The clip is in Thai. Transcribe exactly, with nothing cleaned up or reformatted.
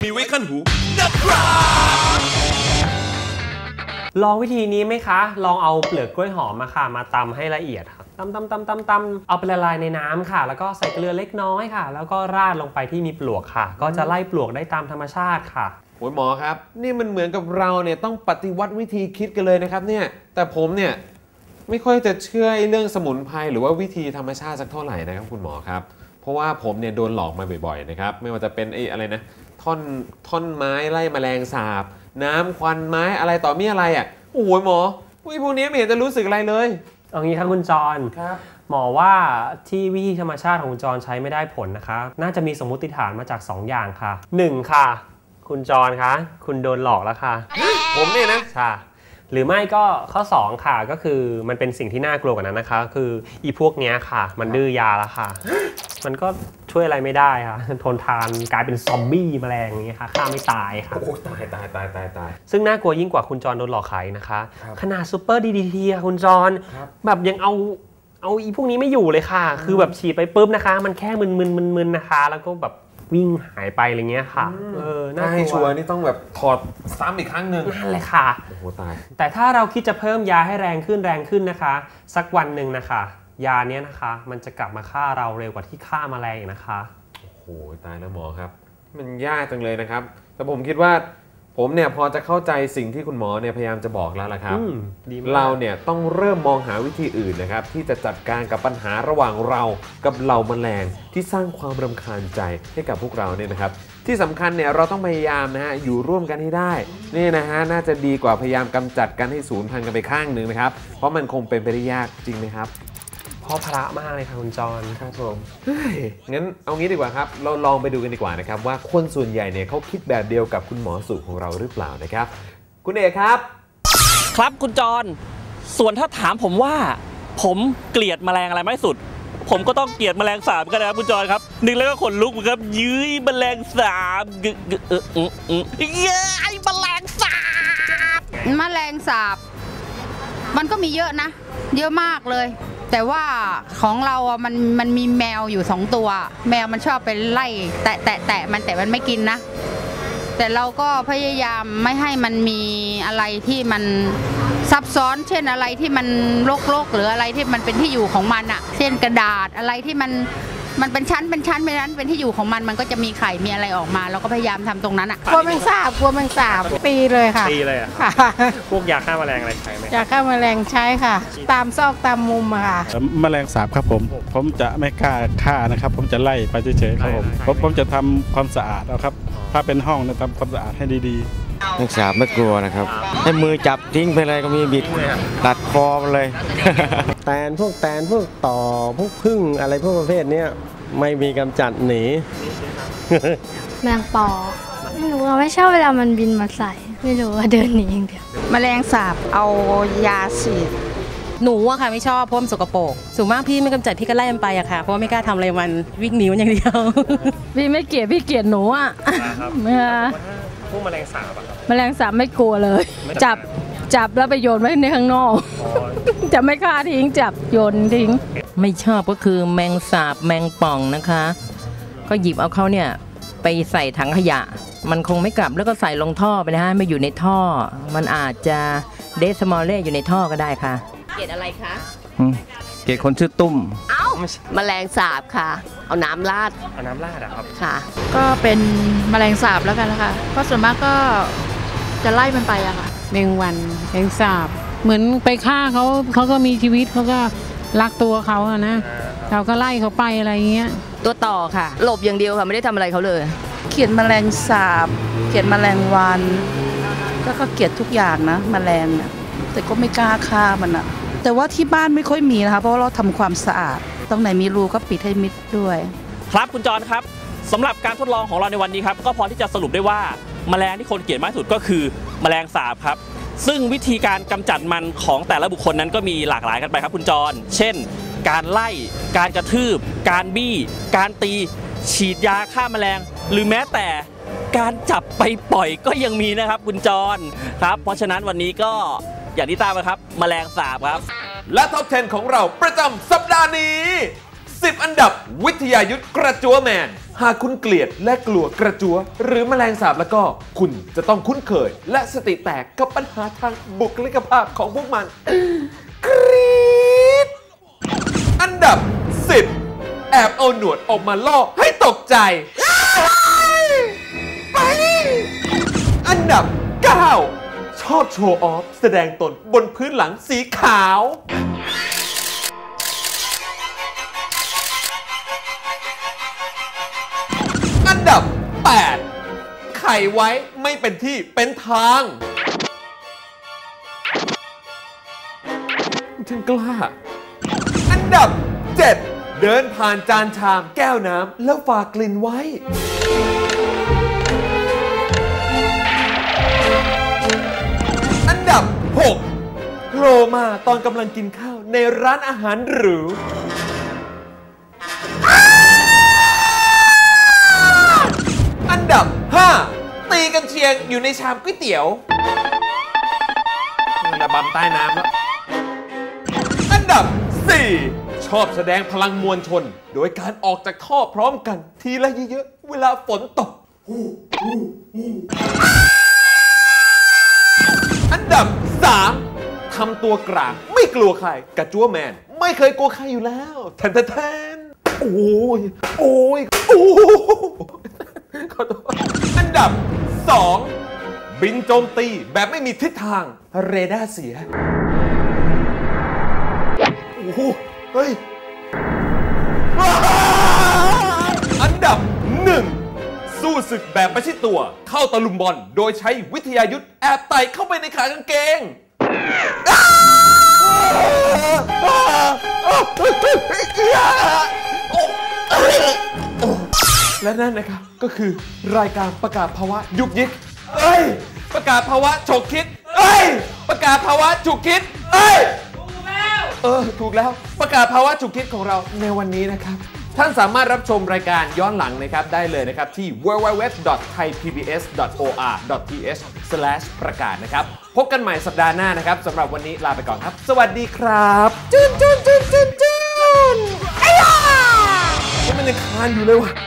มีไว้ขั้นหูนะครับลองวิธีนี้ไหมคะลองเอาเปลือกกล้วยหอมมาค่ะมาตำให้ละเอียดค่ะตำตำตำตำตำเอาไปละลายในน้ำค่ะแล้วก็ใส่เกลือเล็กน้อยค่ะแล้วก็ราดลงไปที่มีปลวกค่ะก็จะไล่ปลวกได้ตามธรรมชาติค่ะโอ้ยหมอครับนี่มันเหมือนกับเราเนี่ยต้องปฏิวัติวิธีคิดกันเลยนะครับเนี่ยแต่ผมเนี่ยไม่ค่อยจะเชื่อเรื่องสมุนไพรหรือว่าวิธีธรรมชาติสักเท่าไหร่นะครับคุณหมอครับเพราะว่าผมเนี่ยโดนหลอกมาบ่อยๆนะครับไม่ว่าจะเป็นไอ้อะไรนะท่อนท่อนไม้ไล่แมลงสาบน้ำควันไม้อะไรต่อมีอะไรอ่ะโอ้ยหมอพวกนี้ไม่เห็นจะรู้สึกอะไรเลยเอางี้ครับคุณจรครับหมอว่าที่วิธีธรรมชาติของคุณจรใช้ไม่ได้ผลนะคะน่าจะมีสมมติฐานมาจากสองอย่างค่ะหนึ่งค่ะคุณจรคะคุณโดนหลอกแล้วค่ะผมเนี่ยนะใช่หรือไม่ก็ข้อสองค่ะก็คือมันเป็นสิ่งที่น่ากลัวกว่านั้นนะคะคืออีพวกเนี้ยค่ะมันดื้อยาแล้วค่ะมันก็ช่วยอะไรไม่ได้ค่ะทนทานกลายเป็นซอมบี้แมลงอย่างเงี้ยค่ะฆ่าไม่ตายค่ะโอ้ตายตายตายตายตายซึ่งน่ากลัวยิ่งกว่าคุณจรโดนหลอกขายนะคะขนาดซูเปอร์ดีดีทีคุณจรแบบยังเอาเอาอีพวกนี้ไม่อยู่เลยค่ะคือแบบฉีดไปปุ๊บนะคะมันแค่มึนๆๆๆนะคะแล้วก็แบบวิ่งหายไปอะไรเงี้ยค่ะเออน่ากลัวชัวร์นี่ต้องแบบถอดซ้ำอีกครั้งหนึ่งนั่นเลยค่ะโอ้โหตายแต่ถ้าเราคิดจะเพิ่มยาให้แรงขึ้นแรงขึ้นนะคะสักวันหนึ่งนะคะยาเนี้ยนะคะมันจะกลับมาฆ่าเราเร็วกว่าที่ฆ่าแมลงอีกนะคะโอ้โหตายแล้วหมอครับมันยากจังเลยนะครับแต่ผมคิดว่าผมเนี่ยพอจะเข้าใจสิ่งที่คุณหมอเนี่ยพยายามจะบอกแล้วล่ะครับเราเนี่ยต้องเริ่มมองหาวิธีอื่นนะครับที่จะจัดการกับปัญหาระหว่างเรากับเหล่าแมลงที่สร้างความรำคาญใจให้กับพวกเราเนี่ยนะครับที่สำคัญเนี่ยเราต้องพยายามนะฮะอยู่ร่วมกันให้ได้นี่นะฮะน่าจะดีกว่าพยายามกำจัดกันให้สูญพันธุ์กันไปข้างหนึ่งนะครับเพราะมันคงเป็นไปได้ยากจริงไหมครับเพราะพระมากเลยค่ะคุณจรครับผมงั้นเอางี้ดีกว่าครับเราลองไปดูกันดีกว่านะครับว่าคนส่วนใหญ่เนี่ยเขาคิดแบบเดียวกับคุณหมอสุของเราหรือเปล่านะครับคุณเอกครับครับคุณจรส่วนถ้าถามผมว่าผมเกลียดแมลงอะไรมากที่สุดผมก็ต้องเกลียดแมลงสาบกันนะครับคุณจรครับนึกแล้วก็ขนลุกครับยื้อแมลงสาบเออเออเออเย้ไอ้แมลงสาบแมลงสาบมันก็มีเยอะนะเยอะมากเลยแต่ว่าของเราอ่ะมันมันมีแมวอยู่สองตัวแมวมันชอบไปไล่แตะแตะแตะมันแต่มันไม่กินนะแต่เราก็พยายามไม่ให้มันมีอะไรที่มันซับซ้อนเช่นอะไรที่มันรกๆหรืออะไรที่มันเป็นที่อยู่ของมันอ่ะเช่นกระดาษอะไรที่มันมันเป็นชั้นเป็นชั้นเป็นชั้นเป็นที่อยู่ของมันมันก็จะมีไข่มีอะไรออกมาเราก็พยายามทำตรงนั้นอ่ะกลัวแมงสาบกลัวแมงสาบตีเลยค่ะตีเลยอ่ะพวกยาฆ่าแมลงอะไรใช้ไหมยาฆ่าแมลงใช้ค่ะตามซอกตามมุมอะค่ะแมลงสาบครับผมผมจะไม่กล้าฆ่านะครับผมจะไล่ไปเฉยๆครับผมผมจะทำความสะอาดเอาครับถ้าเป็นห้องเนี่ยทำความสะอาดให้ดีๆแมลงสาบไม่กลัวนะครับให้มือจับทิ้งไปเลยก็มีบิดตัดคอมันเลยแตนพวกแตนพวกต่อพวกพึ่งอะไรพวกประเภทนี้ไม่มีกำจัดหนีแมงปอไม่รู้ว่าไม่ชอบเวลามันบินมาใส่ไม่รู้ว่าเดินหนีอย่างเดียวแมลงสาบเอายาฉีดหนูอะค่ะไม่ชอบเพราะมันสกปรกส่วนมากพี่ไม่กำจัดพี่ก็ไล่มันไปอะค่ะเพราะว่าไม่กล้าทำอะไรมันวิ่งหนีมันอย่างเดียวพี่ไม่เกลียดพี่เกลียดหนูอะเมื่อพวกแมลงสาบอะแมลงสาบไม่กลัวเลยจับจับแล้วไปโยนไว้ในข้างนอกจะไม่ฆ่าทิ้งจับโยนทิ้งไม่ชอบก็คือแมงสาบแมงป่องนะคะก็หยิบเอาเขาเนี่ยไปใส่ถังขยะมันคงไม่กลับแล้วก็ใส่ลงท่อไปนะฮะไม่อยู่ในท่อมันอาจจะเดสมอลเล่อยู่ในท่อก็ได้ค่ะเกลียดอะไรคะเกลียดคนชื่อตุ้มเอ้าแมลงสาบค่ะเอาน้ำราดเอาน้ำราดอะครับค่ะก็เป็นแมลงสาบแล้วกันนะคะเพราะส่วนมากก็จะไล่มันไปอะค่ะแมงวันแมงสาบเหมือนไปฆ่าเขาเขาก็มีชีวิตเขาก็รักตัวเขาอะนะเราก็ไล่เขาไปอะไรเงี้ยตัวต่อค่ะหลบอย่างเดียวค่ะไม่ได้ทำอะไรเขาเลยเกลียดแมลงสาบเกลียดแมลงวันแล้วก็เกลียดทุกอย่างนะแมลงเนี่ยแต่ก็ไม่กล้าฆ่ามันอะแต่ว่าที่บ้านไม่ค่อยมีนะคะเพราะเราทำความสะอาดตรงไหนมีรูก็ปิดให้มิดด้วยครับคุณจรครับสำหรับการทดลองของเราในวันนี้ครับก็พอที่จะสรุปได้ว่าแมลงที่คนเกลียดมากที่สุดก็คือแมลงสาบครับซึ่งวิธีการกำจัดมันของแต่ละบุคคลนั้นก็มีหลากหลายกันไปครับคุณจรเช่นการไล่การกระทืบการบี้การตีฉีดยาฆ่าแมลงหรือแม้แต่การจับไปปล่อยก็ยังมีนะครับคุณจรครับเพราะฉะนั้นวันนี้ก็อย่างที่ทราบนะครับแมลงสาบครับและท็อปสิบของเราประจำสัปดาห์นี้สิบอันดับวิทยายุทธกระจัวแมนหากคุณเกลียดและกลัวกระจัวหรือแมลงสาบแล้วก็คุณจะต้องคุ้นเคยและสติแตกกับปัญหาทางบุคลิกภาพของพวกมันกรี๊ดอันดับสิบแอบเอาหนวดออกมาล่อให้ตกใจไปอันดับเก้าชอบโชว์ออฟแสดงตนบนพื้นหลังสีขาวอันดับแปดไข่ไว้ไม่เป็นที่เป็นทางถึงกล้าอันดับเจ็ดเดินผ่านจานชามแก้วน้ำแล้วฝากกลิ่นไว้อันดับหกโผล่มาตอนกำลังกินข้าวในร้านอาหารหรูอันดับห้าตีกันเชียงอยู่ในชามก๋วยเตี๋ยวระบำใต้น้ำแล้วอันดับสี่ชอบแสดงพลังมวลชนโดยการออกจากท่อพร้อมกันทีละเยอะๆเวลาฝนตกอันดับสามทำตัวกลางไม่กลัวใครกระจั่วแมนไม่เคยกลัวใครอยู่แล้วแทนแทนโอ้ยโอ้ยโอ้ขอโทษอันดับสองบินโจมตีแบบไม่มีทิศทางเรดาร์เสียโอ้โหเฮ้ยอันดับหนึ่งสู้ศึกแบบประชิดตัวเข้าตะลุมบอลโดยใช้วิทยายุทธแอบไต่เข้าไปในขากางเกงและนั่นนะครับก็คือรายการประกาศภาวะยุกยิกเอ้ยประกาศภาวะฉกคิดเอ้ยประกาศภาวะฉุกคิดเอ้ยเออถูกแล้วประกาศภาวะฉุกคิดของเราในวันนี้นะครับท่านสามารถรับชมรายการย้อนหลังนะครับได้เลยนะครับที่ ดับเบิลยู ดับเบิลยู ดับเบิลยู ดอท ไทย พี บี เอส ดอท โอ อาร์ ดอท ที เอช สแลช ประกาศนะครับพบกันใหม่สัปดาห์หน้านะครับสำหรับวันนี้ลาไปก่อนครับสวัสดีครับจุนจุนจุนจุนจุนไอ้ย่ามันยังคานอยู่เลยว่ะ